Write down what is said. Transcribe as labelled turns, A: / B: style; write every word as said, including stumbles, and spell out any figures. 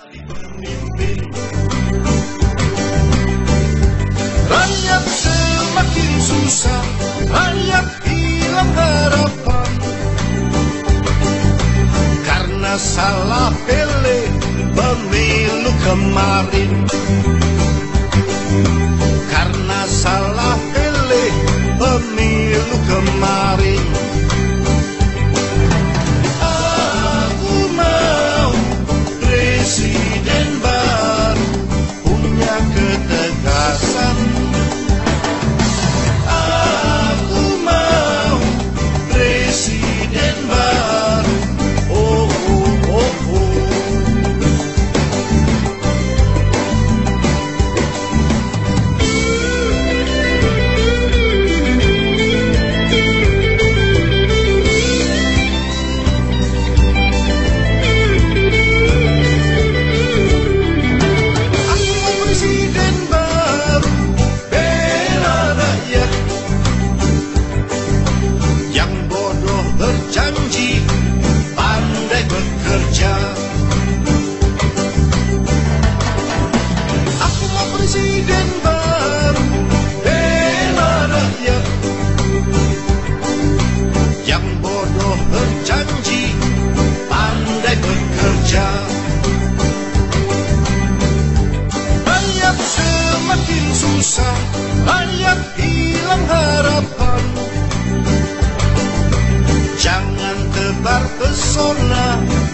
A: Pemimpin rakyat semakin susah, rakyat hilang harapan karena salah pilih pemilu kemarin. Karena salah pilih pemilu kemarin. Aku mau presiden baru punya ketegasan. Aku mau presiden baru. Oh, oh, oh, oh. Janji pandai bekerja. Aku mau presiden baru bela rakyat yang bodoh berjanji pandai bekerja. Rakyat semakin susah, rakyat hilang harapan. Jangan tebar pesona